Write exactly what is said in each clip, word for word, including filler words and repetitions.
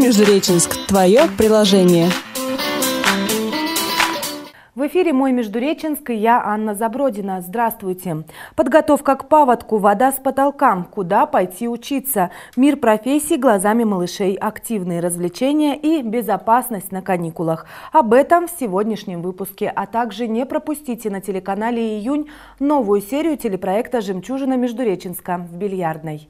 Междуреченск» – твое приложение. В эфире «Мой Междуреченск» и я, Анна Забродина. Здравствуйте. Подготовка к паводку, вода с потолка, куда пойти учиться, мир профессий глазами малышей, активные развлечения и безопасность на каникулах. Об этом в сегодняшнем выпуске, а также не пропустите на телеканале «Июнь» новую серию телепроекта «Жемчужина Междуреченска» в бильярдной.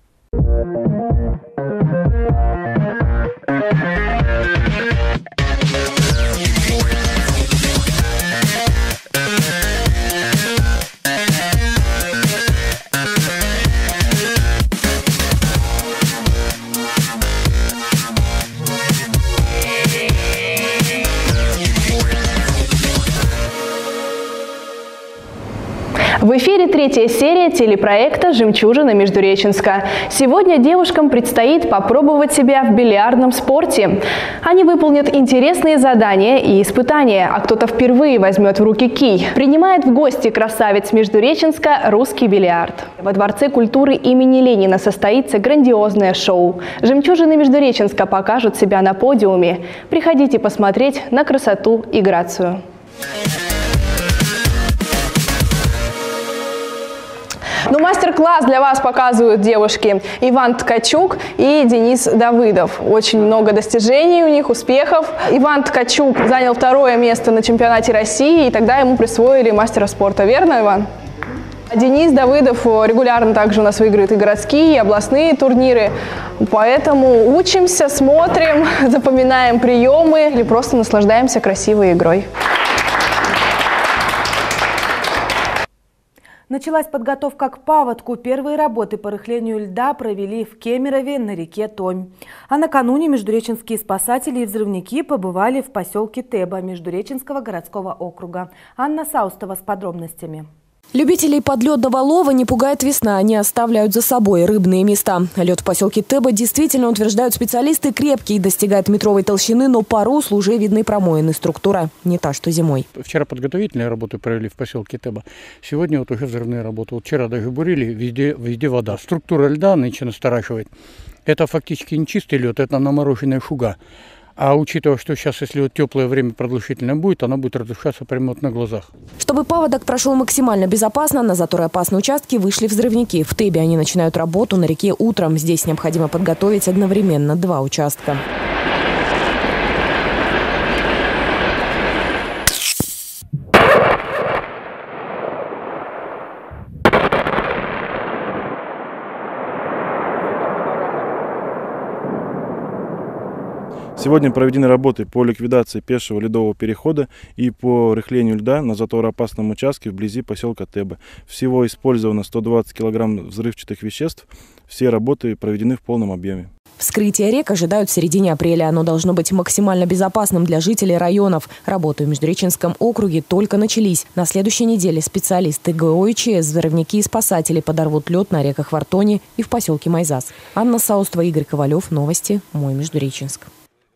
В эфире третья серия телепроекта «Жемчужина Междуреченска». Сегодня девушкам предстоит попробовать себя в бильярдном спорте. Они выполнят интересные задания и испытания, а кто-то впервые возьмет в руки кий. Принимает в гости красавец Междуреченска русский бильярд. Во Дворце культуры имени Ленина состоится грандиозное шоу. Жемчужины Междуреченска покажут себя на подиуме. Приходите посмотреть на красоту и грацию. Ну, мастер-класс для вас показывают девушки Иван Ткачук и Денис Давыдов. Очень много достижений у них, успехов. Иван Ткачук занял второе место на чемпионате России, и тогда ему присвоили мастера спорта. Верно, Иван? А Денис Давыдов регулярно также у нас выигрывает и городские, и областные турниры. Поэтому учимся, смотрим, запоминаем приемы или просто наслаждаемся красивой игрой. Началась подготовка к паводку. Первые работы по рыхлению льда провели в Кемерове на реке Томь. А накануне междуреченские спасатели и взрывники побывали в поселке Теба Междуреченского городского округа. Анна Саустова с подробностями. Любителей подледного лова не пугает весна, они оставляют за собой рыбные места. Лед в поселке Теба действительно, утверждают специалисты, крепкий, достигает метровой толщины, но по руслу уже видны промоины. Структура не та, что зимой. Вчера подготовительные работы провели в поселке Теба, сегодня вот уже взрывные работы. Вот вчера даже бурили, везде, везде вода. Структура льда нынче настораживает. Это фактически не чистый лед, это намороженная шуга. А учитывая, что сейчас, если вот теплое время продолжительное будет, она будет разрушаться прямо вот на глазах. Чтобы паводок прошел максимально безопасно, на заторы опасные участки вышли взрывники. В Тебе они начинают работу на реке утром. Здесь необходимо подготовить одновременно два участка. Сегодня проведены работы по ликвидации пешего ледового перехода и по рыхлению льда на затороопасном участке вблизи поселка Теба. Всего использовано сто двадцать килограмм взрывчатых веществ. Все работы проведены в полном объеме. Вскрытие рек ожидают в середине апреля. Оно должно быть максимально безопасным для жителей районов. Работы в Междуреченском округе только начались. На следующей неделе специалисты ГО и ЧС, взрывники и спасатели подорвут лед на реках Вартоне и в поселке Майзас. Анна Саустова, Игорь Ковалев. Новости. Мой Междуреченск.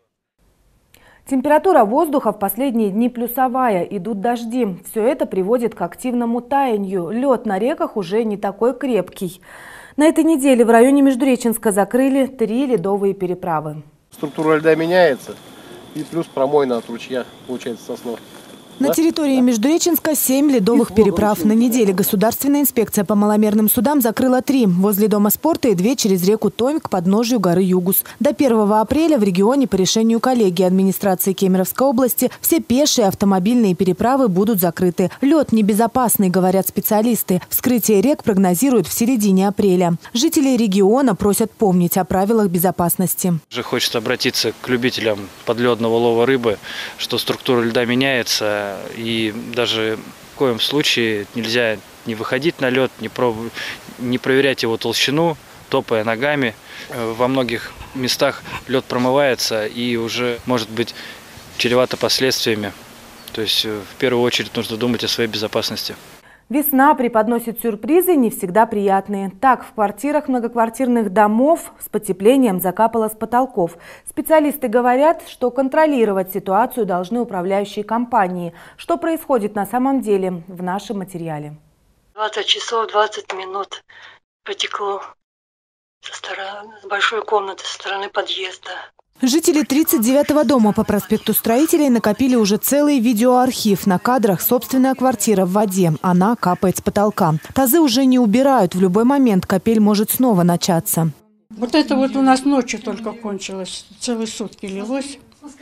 Температура воздуха в последние дни плюсовая, идут дожди. Все это приводит к активному таянию. Лед на реках уже не такой крепкий. На этой неделе в районе Междуреченска закрыли три ледовые переправы. Структура льда меняется, и плюс промойна от ручья, получается, Соснов. На территории Междуреченска семь ледовых переправ. На неделе Государственная инспекция по маломерным судам закрыла три. Возле Дома спорта и две через реку Томь к подножию горы Югус. До первого апреля в регионе по решению коллегии администрации Кемеровской области все пешие автомобильные переправы будут закрыты. Лед небезопасный, говорят специалисты. Вскрытие рек прогнозируют в середине апреля. Жители региона просят помнить о правилах безопасности. Уже хочется обратиться к любителям подледного лова рыбы, что структура льда меняется. И даже в коем случае нельзя не выходить на лед, не, пров... не проверять его толщину, топая ногами. Во многих местах лед промывается и уже может быть чревато последствиями. То есть в первую очередь нужно думать о своей безопасности. Весна преподносит сюрпризы, не всегда приятные. Так, в квартирах многоквартирных домов с потеплением закапало с потолков. Специалисты говорят, что контролировать ситуацию должны управляющие компании. Что происходит на самом деле, в нашем материале. двадцать часов двадцать минут потекло со стороны, с большой комнаты, со стороны подъезда. Жители тридцать девятого дома по проспекту Строителей накопили уже целый видеоархив. На кадрах собственная квартира в воде. Она капает с потолка. Тазы уже не убирают. В любой момент капель может снова начаться. Вот это вот у нас ночью только кончилось. Целые сутки лилось.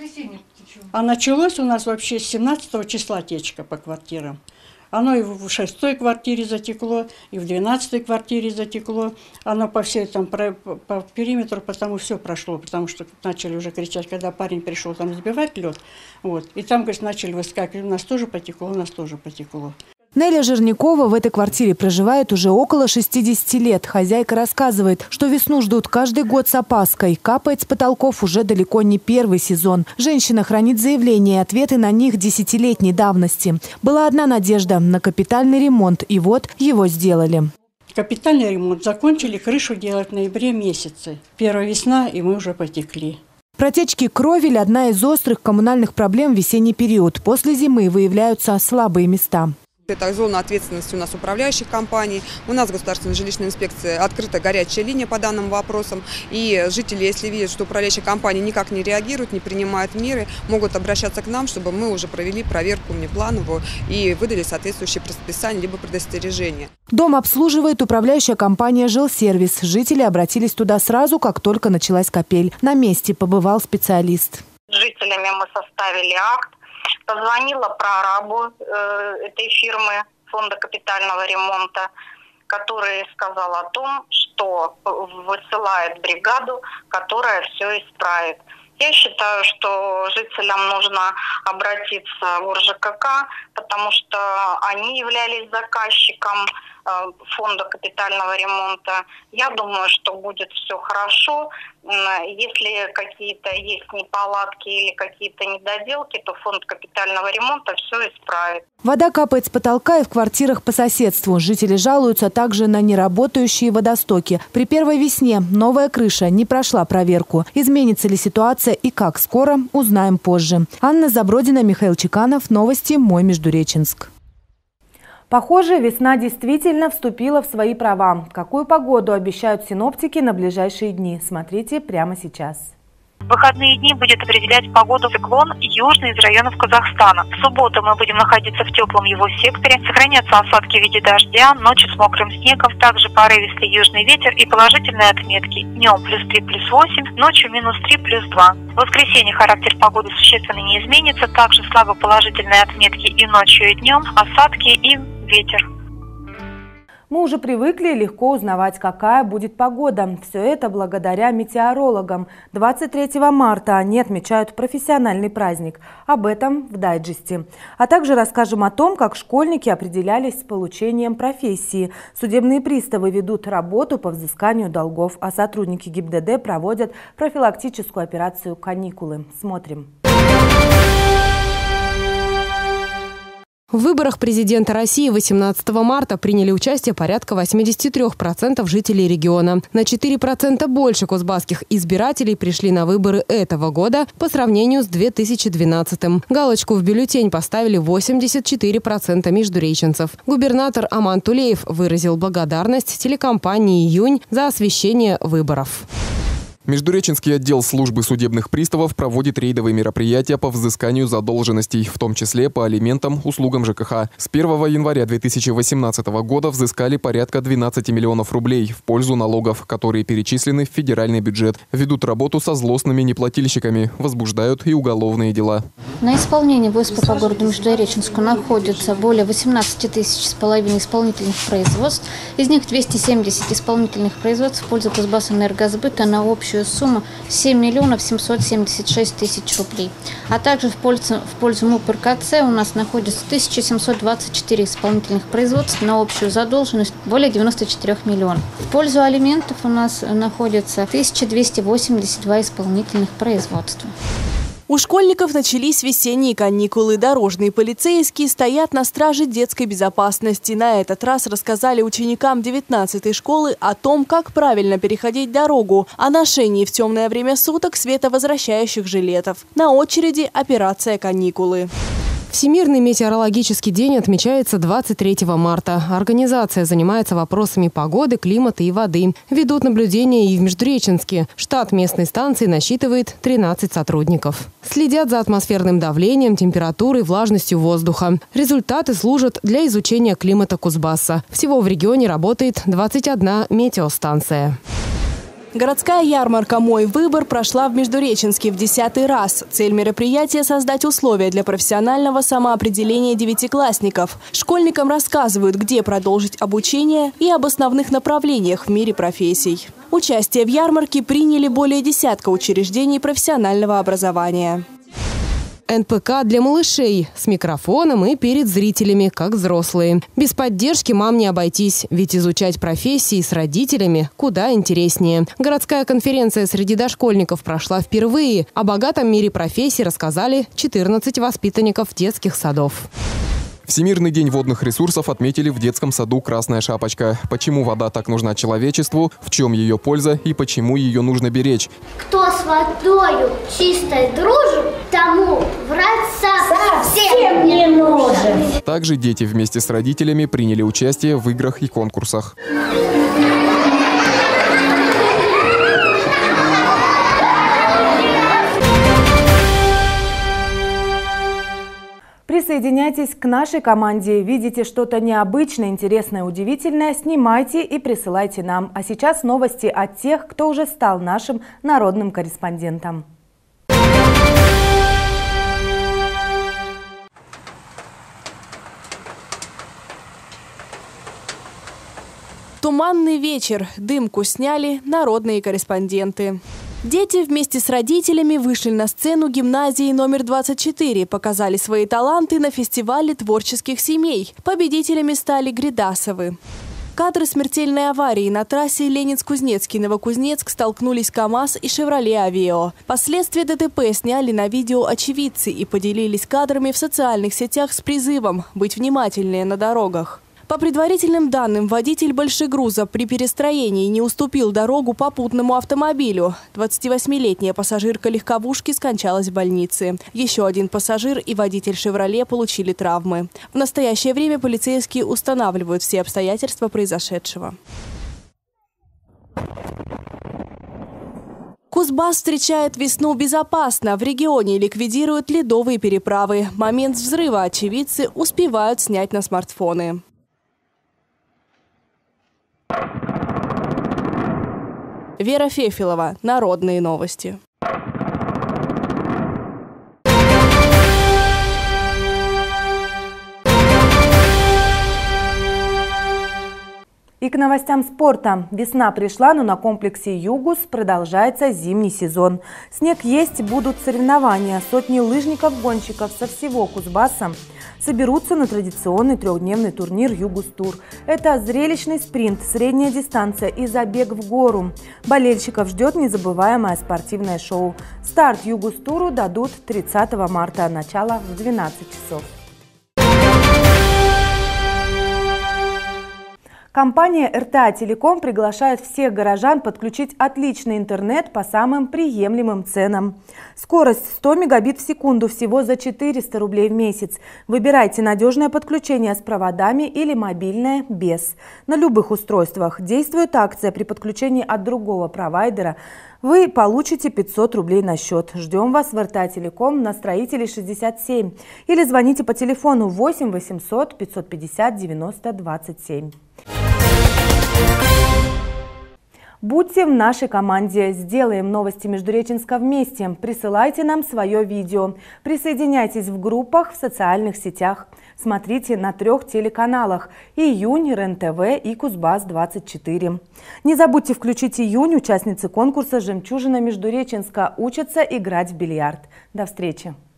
А началось у нас вообще с семнадцатого числа течка по квартирам. Оно и в шестой квартире затекло, и в двенадцатой квартире затекло. Оно по всей там по, по периметру, потому все прошло, потому что начали уже кричать, когда парень пришел там сбивать лед. Вот, и там, говорит, начали выскакивать. У нас тоже потекло, у нас тоже потекло. Неля Жирнякова в этой квартире проживает уже около шестидесяти лет. Хозяйка рассказывает, что весну ждут каждый год с опаской. Капает с потолков уже далеко не первый сезон. Женщина хранит заявления и ответы на них десятилетней давности. Была одна надежда на капитальный ремонт, и вот его сделали. Капитальный ремонт закончили, крышу делать в ноябре месяце. Первая весна, и мы уже потекли. Протечки кровель – одна из острых коммунальных проблем в весенний период. После зимы выявляются слабые места. Это зона ответственности у нас управляющих компаний. У нас в Государственной жилищной инспекции открыта горячая линия по данным вопросам. И жители, если видят, что управляющие компании никак не реагируют, не принимают меры, могут обращаться к нам, чтобы мы уже провели проверку внеплановую и выдали соответствующие предписания либо предостережения. Дом обслуживает управляющая компания «Жилсервис». Жители обратились туда сразу, как только началась капель. На месте побывал специалист. С жителями мы составили акт. Позвонила прорабу э, этой фирмы фонда капитального ремонта, который сказал о том, что высылает бригаду, которая все исправит. Я считаю, что жителям нужно обратиться в УРЖКК, потому что они являлись заказчиком фонда капитального ремонта. Я думаю, что будет все хорошо. Если какие-то есть неполадки или какие-то недоделки, то фонд капитального ремонта все исправит. Вода капает с потолка и в квартирах по соседству. Жители жалуются также на неработающие водостоки. При первой весне новая крыша не прошла проверку. Изменится ли ситуация и как скоро, узнаем позже. Анна Забродина, Михаил Чеканов. Новости «Мой Междуреченск». Похоже, весна действительно вступила в свои права. Какую погоду обещают синоптики на ближайшие дни? Смотрите прямо сейчас. В выходные дни будет определять погоду циклон южный из районов Казахстана. В субботу мы будем находиться в теплом его секторе. Сохранятся осадки в виде дождя, ночью с мокрым снегом, также порывистый южный ветер и положительные отметки. Днем плюс три, плюс восемь, ночью минус три, плюс два. В воскресенье характер погоды существенно не изменится, также слабо положительные отметки и ночью, и днем, осадки и ветер. Мы уже привыкли легко узнавать, какая будет погода. Все это благодаря метеорологам. двадцать третьего марта они отмечают профессиональный праздник. Об этом в дайджесте. А также расскажем о том, как школьники определялись с получением профессии. Судебные приставы ведут работу по взысканию долгов, а сотрудники ГИБДД проводят профилактическую операцию «Каникулы». Смотрим. В выборах президента России восемнадцатого марта приняли участие порядка восьмидесяти трёх процентов жителей региона. На четыре процента больше кузбасских избирателей пришли на выборы этого года по сравнению с две тысячи двенадцатым. Галочку в бюллетень поставили восемьдесят четыре процента междуреченцев. Губернатор Аман Тулеев выразил благодарность телекомпании «Июнь» за освещение выборов. Междуреченский отдел службы судебных приставов проводит рейдовые мероприятия по взысканию задолженностей, в том числе по алиментам, услугам ЖКХ. С первого января две тысячи восемнадцатого года взыскали порядка двенадцати миллионов рублей в пользу налогов, которые перечислены в федеральный бюджет. Ведут работу со злостными неплательщиками, возбуждают и уголовные дела. На исполнении в ИСП по городу Междуреченску находится более восемнадцати тысяч с половиной исполнительных производств. Из них двести семьдесят исполнительных производств в пользу Кузбассэнергосбыта на общую сумму семь миллионов семьсот семьдесят шесть тысяч рублей. А также в пользу, в пользу МУП РКЦ у нас находится тысяча семьсот двадцать четыре исполнительных производств на общую задолженность более девяноста четырёх миллионов. В пользу алиментов у нас находится тысяча двести восемьдесят два исполнительных производства. У школьников начались весенние каникулы. Дорожные полицейские стоят на страже детской безопасности. На этот раз рассказали ученикам девятнадцатой школы о том, как правильно переходить дорогу, о ношении в темное время суток световозвращающих жилетов. На очереди операция «Каникулы». Всемирный метеорологический день отмечается двадцать третьего марта. Организация занимается вопросами погоды, климата и воды. Ведут наблюдения и в Междуреченске. Штат местной станции насчитывает тринадцать сотрудников. Следят за атмосферным давлением, температурой, влажностью воздуха. Результаты служат для изучения климата Кузбасса. Всего в регионе работает двадцать одна метеостанция. Городская ярмарка «Мой выбор» прошла в Междуреченске в десятый раз. Цель мероприятия – создать условия для профессионального самоопределения девятиклассников. Школьникам рассказывают, где продолжить обучение и об основных направлениях в мире профессий. Участие в ярмарке приняли более десятка учреждений профессионального образования. эн пэ ка для малышей. С микрофоном и перед зрителями, как взрослые. Без поддержки мам не обойтись, ведь изучать профессии с родителями куда интереснее. Городская конференция среди дошкольников прошла впервые. О богатом мире профессий рассказали четырнадцать воспитанников детских садов. Всемирный день водных ресурсов отметили в детском саду «Красная шапочка». Почему вода так нужна человечеству, в чем ее польза и почему ее нужно беречь. Кто с водою чистой дружит, тому врать совсем не нужен. Также дети вместе с родителями приняли участие в играх и конкурсах. Присоединяйтесь к нашей команде. Видите что-то необычное, интересное, удивительное? Снимайте и присылайте нам. А сейчас новости от тех, кто уже стал нашим народным корреспондентом. Туманный вечер. Дымку сняли народные корреспонденты. Дети вместе с родителями вышли на сцену гимназии номер двадцать четыре, показали свои таланты на фестивале творческих семей. Победителями стали Гридасовы. Кадры смертельной аварии на трассе Ленинск-Кузнецкий-Новокузнецк столкнулись КАМАЗ и «Шевроле Авео». Последствия дэ тэ пэ сняли на видео очевидцы и поделились кадрами в социальных сетях с призывом быть внимательнее на дорогах. По предварительным данным, водитель большегруза при перестроении не уступил дорогу попутному автомобилю. двадцативосьмилетняя пассажирка легковушки скончалась в больнице. Еще один пассажир и водитель «Шевроле» получили травмы. В настоящее время полицейские устанавливают все обстоятельства произошедшего. Кузбасс встречает весну безопасно. В регионе ликвидируют ледовые переправы. Момент взрыва очевидцы успевают снять на смартфоны. Вера Фефилова. Народные новости. И к новостям спорта. Весна пришла, но на комплексе «Югус» продолжается зимний сезон. Снег есть, будут соревнования. Сотни лыжников-гонщиков со всего Кузбасса соберутся на традиционный трехдневный турнир «Югус-тур». Это зрелищный спринт, средняя дистанция и забег в гору. Болельщиков ждет незабываемое спортивное шоу. Старт «Югус-туру» дадут тридцатого марта, начало в двенадцать часов. Компания эр тэ а Телеком приглашает всех горожан подключить отличный интернет по самым приемлемым ценам. Скорость сто мегабит в секунду всего за четыреста рублей в месяц. Выбирайте надежное подключение с проводами или мобильное без. На любых устройствах действует акция при подключении от другого провайдера. Вы получите пятьсот рублей на счет. Ждем вас в эр тэ а Телеком на Строителей шестьдесят семь. Или звоните по телефону восемь восемьсот пятьсот пятьдесят девяносто двадцать семь. Будьте в нашей команде. Сделаем новости Междуреченска вместе. Присылайте нам свое видео. Присоединяйтесь в группах в социальных сетях. Смотрите на трех телеканалах: «Июнь», эр эн тэ вэ и «Кузбасс двадцать четыре». Не забудьте включить «Июнь». Участницы конкурса «Жемчужина Междуреченска» учатся играть в бильярд. До встречи!